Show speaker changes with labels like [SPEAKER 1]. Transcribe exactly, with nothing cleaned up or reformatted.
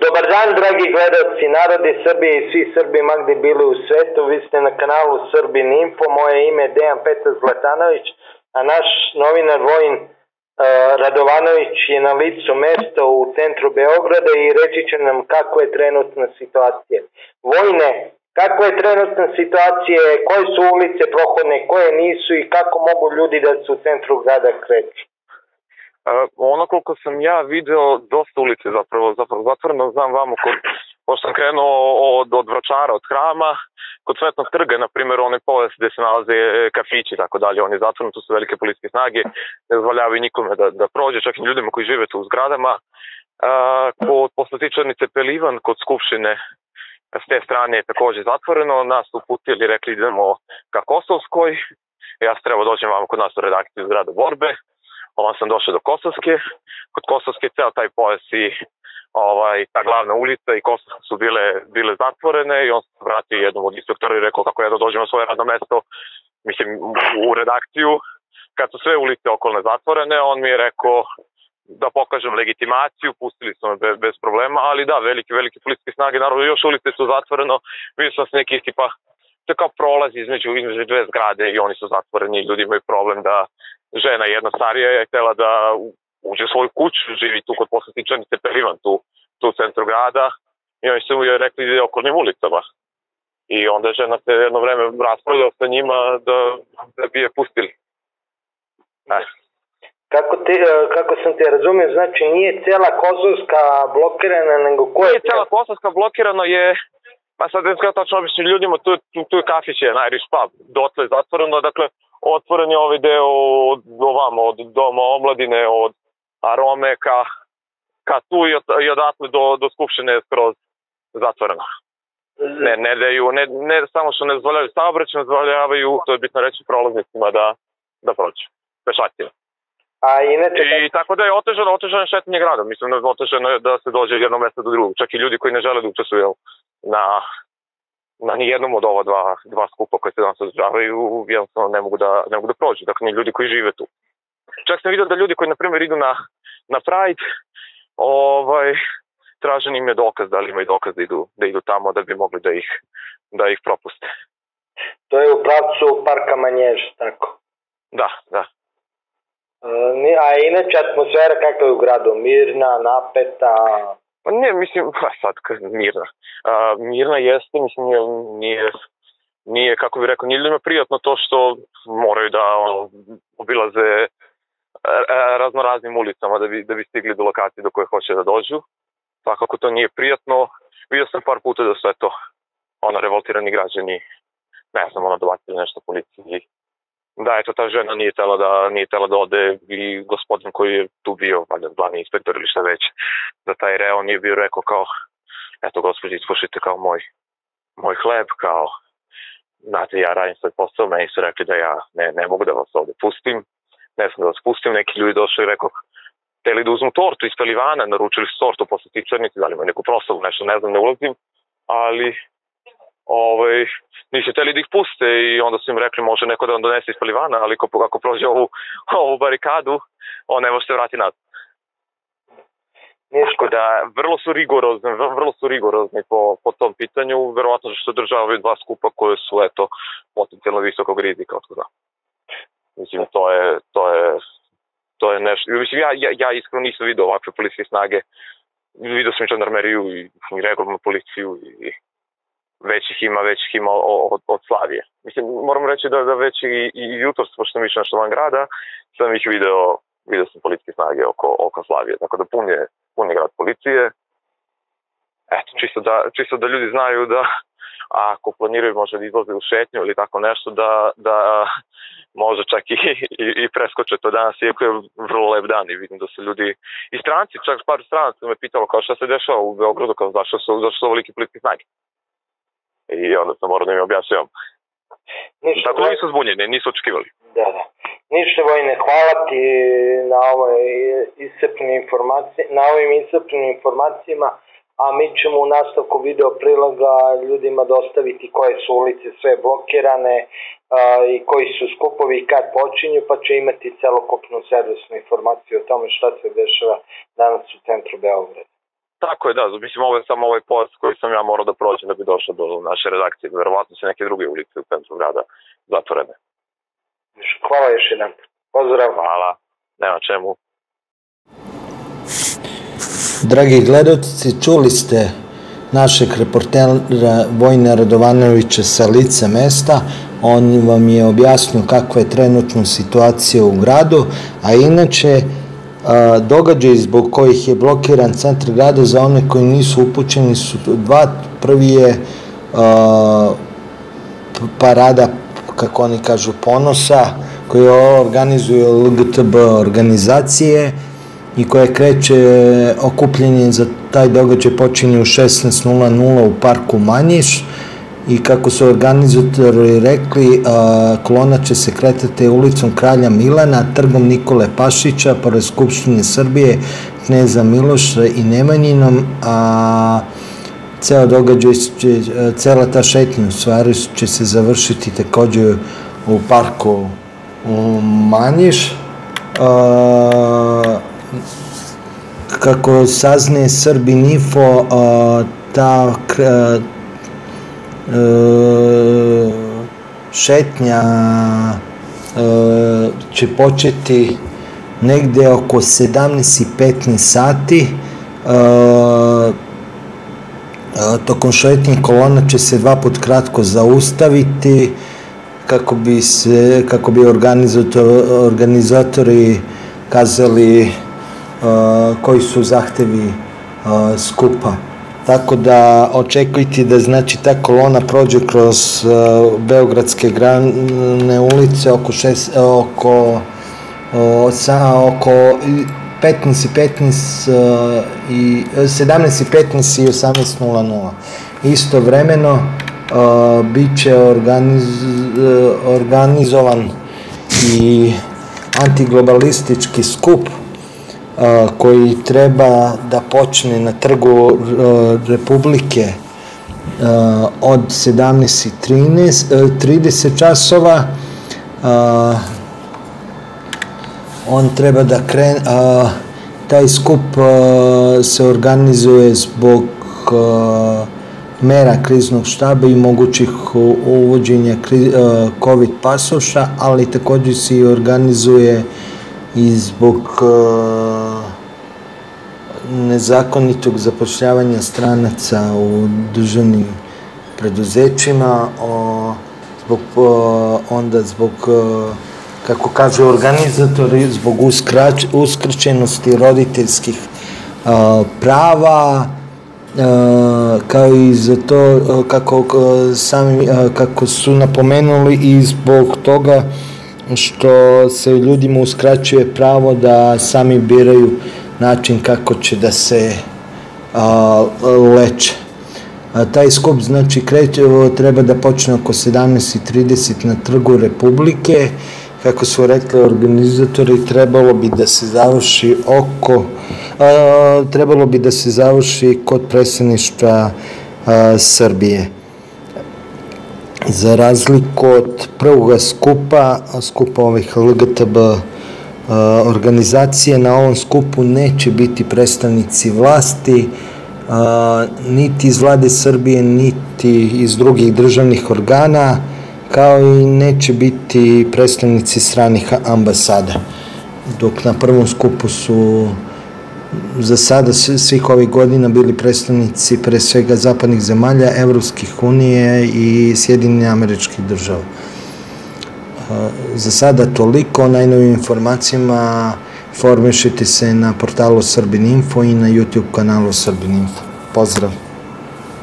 [SPEAKER 1] Dobar dan, dragi gledalci, narodi Srbije i svi Srbi ma gde bili u svetu. Vi ste na kanalu Srbin Info, moje ime je Dejan Petar Zlatanović, a naš novinar Vojin uh, Radovanović je na licu mesta u centru Beograda i reći će nam kako je trenutna situacija. Vojne, kako je trenutna situacija, koje su ulice prohodne, koje nisu i kako mogu ljudi da se u centru grada kreću?
[SPEAKER 2] Uh, ono koliko sam ja video, dosta ulice zapravo, zapravo zatvoreno, znam vamo, kod, pošto sam krenuo od, od Vračara, od Hrama, kod Svetnog trga, na primjer, onaj pojas gde se nalaze kafići i tako dalje, on je zatvoren, tu su velike policijske snage, ne dozvoljavaju nikome da, da prođe, čak i ljudima koji žive tu u zgradama. Uh, kod poslatičarnice Pelivan, kod Skupštine, s te strane je takođe zatvoreno, nas uputili, rekli idemo ka Kosovskoj, ja sam trebao dođem vamo kod nas u redakciju zgrada Borbe. Onda sam došao do Kosovske, kod Kosovske ceo taj pojas i ovaj, ta glavna ulica i Kosovska su bile, bile zatvorene i on se vratio jednom od instruktora i rekao kako ja da dođem na svoje radno mesto, mislim u redakciju. Kad su sve ulice okolne zatvorene, on mi je rekao da pokažem legitimaciju, pustili su me bez, bez problema, ali da, velike, velike policijske snage, naravno još ulice su zatvoreno, vidio sam se neki tipa, to je kao prolaz između, između dve zgrade i oni su zatvoreni, ljudi imaju problem da žena jedna starija je htjela da uđe u svoju kuću, živi tu kod poslatičarnice Pelivan, tu, tu u centru grada i oni su joj rekli da je okolnim ulicama. I onda žena se jedno vreme raspravljala sa njima da, da bi je pustili. Aj.
[SPEAKER 1] Kako, te, kako sam te razumio, znači nije cijela Kosovska blokirana, nego ko je...
[SPEAKER 2] Nije cijela Kosovska blokirana je, pa sad ne skada tačno običnim ljudima, tu, tu, tu je kafić je Irish pub, dotle je zatvoreno, dakle otvoren je ovaj deo od ovamo, od Doma omladine, od Arome ka, ka tu i, od, i odatle do, do Skupštine je skroz zatvoreno. Ne, ne daju, ne, ne samo što ne dozvoljavaju saobraćaj, ne dozvoljavaju, to je bitno reći, prolaznicima da, da prođu, pešacima.
[SPEAKER 1] A inače...
[SPEAKER 2] I tako da je otežano, otežano je šetanje gradom, mislim da je otežano da se dođe od jednog mesta do drugog, čak i ljudi koji ne žele da učestvuju na... na nijednom od ova dva, dva skupa koje se danas održavaju, jednostavno ne mogu da, ne mogu da prođu, dakle ni ljudi koji žive tu. Čak sam vidio da ljudi koji, na primjer, idu na, na Pride, ovaj, tražen im je dokaz, da li imaju dokaz da idu, da idu tamo da bi mogli da ih, da ih propuste.
[SPEAKER 1] To je u pravcu parka Manjež, tako?
[SPEAKER 2] Da, da.
[SPEAKER 1] A inače atmosfera kakva je u gradu? Mirna, napeta?
[SPEAKER 2] Pa ne, mislim, pa sad mirna. A, mirna jeste, mislim, nije, nije, nije, kako bih rekao, nije ljudima prijatno to što moraju da ono, obilaze raznoraznim ulicama da bi, da bi stigli do lokacije do koje hoće da dođu. Svakako to nije prijatno. Vidio sam par puta da su eto, ono, revoltirani građani, ne znam, ono, dobacili nešto policiji. Da, eto, ta žena nije tela da, nije tela da ode i gospodin koji je tu bio, valjda, glavni inspektor ili šta već, da taj reo nije bio rekao kao, eto, gospođi, ispušite kao moj, moj hleb, kao, znate, ja radim svoj posao, meni su rekli da ja ne, ne mogu da vas ovde pustim, ne znam da vas pustim, neki ljudi došli i rekao, hteli da uzmu tortu iz Pelivana, naručili su tortu posle tičarnici, da li imaju neku proslavu, nešto, ne znam, ne ulazim, ali... Ovaj, nisu htjeli da ih puste i onda su im rekli može neko da vam donese iz Pelivana, ali ako, ako prođe ovu, ovu barikadu, on ne može se vrati nazad. Tako da, vrlo su rigorozni, vrlo su rigorozni po, po tom pitanju, verovatno što održavaju dva skupa koje su, eto, potencijalno visokog rizika, otko da. Mislim, to je, to je, to je nešto, mislim, ja, ja, ja iskreno nisam vidio ovakve policijske snage, vidio sam i žandarmeriju i, i regularnu policiju i već ih ima, već ih ima od, od Slavije. Mislim, moram reći da, da već i, i jutro, pošto sam išao nešto van grada, sam ih video, video sam policijske snage oko, oko Slavije, tako da pun je, pun je grad policije. Eto, čisto da, čisto da ljudi znaju da ako planiraju možda da izlaze u šetnju ili tako nešto, da, da može čak i, i, i preskoče to danas, iako je vrlo lep dan i vidim da su ljudi i stranci, čak par stranaca me pitalo kao šta se dešava u Beogradu, kao zašto su, zašto su ovoliki policijske snage. I onda sam morao da mi objašnjavam. Tako da nisu zbunjeni, nisu očekivali.
[SPEAKER 1] Da, da. Ništa, Vojne, hvala ti na, ovoj informacije, na ovim iscrpnim informacijama, a mi ćemo u nastavku video priloga ljudima dostaviti koje su ulice sve blokirane a, i koji su skupovi i kad počinju, pa će imati celokupnu servisnu informaciju o tome šta se dešava danas u centru Beograda.
[SPEAKER 2] Tako je, da, mislim, ovo je samo ovaj pojas koji sam ja morao da prođem da bi došao do naše redakcije. Verovatno su neke druge ulice u centru grada zatvorene.
[SPEAKER 1] Hvala još jedan. Pozdrav.
[SPEAKER 2] Hvala. Nema čemu.
[SPEAKER 3] Dragi gledalci, čuli ste našeg reportera Vojina Radovanovića sa lice mesta. On vam je objasnio kakva je trenutna situacija u gradu, a inače događaji zbog kojih je blokiran centar grada, za one koji nisu upućeni, su dva. Prvi je parada, kako oni kažu, ponosa, koju organizuju L G T B organizacije i koje kreće, okupljanje za taj događaj počinje u šesnaest nula nula u parku Manjiš. I kako su organizatori rekli, kolona će se kretati ulicom Kralja Milana, trgom Nikole Pašića, pored Skupštine Srbije, Kneza Miloša i Nemanjinom, a ceo događaj, cela ta šetnja u stvari će se završiti takođe u parku Manjiš. Kako saznaje Srbin Info, ta šetnja će početi negde oko sedamnaest i petnaest sati. Tokom šetnje kolona će se dva put kratko zaustaviti kako bi se kako bi organizatori kazali koji su zahtevi skupa. Tako da očekujte da, znači, ta kolona prođe kroz beogradske glavne ulice oko šest, oko oko petnaest i petnaest i sedamnaest i petnaest i osamnaest nula nula. Istovremeno bit će organizovan i antiglobalistički skup koji treba da počne na trgu Republike od sedamnaest i trideset časova. On treba da krene, taj skup se organizuje zbog mera kriznog štaba i mogućih uvođenja COVID pasoša, ali takođe se i organizuje i zbog nezakonitog zapošljavanja stranaca u državnim preduzećima, zbog, onda zbog, kako kažu organizatori, zbog uskraćenosti roditeljskih prava, kao i za to, kako, sami, kako su napomenuli, i zbog toga što se ljudima uskraćuje pravo da sami biraju način kako će da se a, leče. A, taj skup, znači, kreće, treba da počne oko sedamnaest i trideset na trgu Republike. Kako su rekli organizatori, trebalo bi da se završi oko a, trebalo bi da se završi kod predsedništva Srbije. Za razliku od prvog skupa, skupa ovih L G T B organizacije, na ovom skupu neće biti predstavnici vlasti, niti iz vlade Srbije, niti iz drugih državnih organa, kao i neće biti predstavnici stranih ambasada. Dok na prvom skupu su za sada svih ovih godina bili predstavnici pre svega zapadnih zemalja, Evropskih unije i Sjedinjenih Američkih Država. Za sada toliko. O najnovim informacijama informišite se na portalu Srbin Info i na YouTube kanalu Srbin Info. Pozdrav!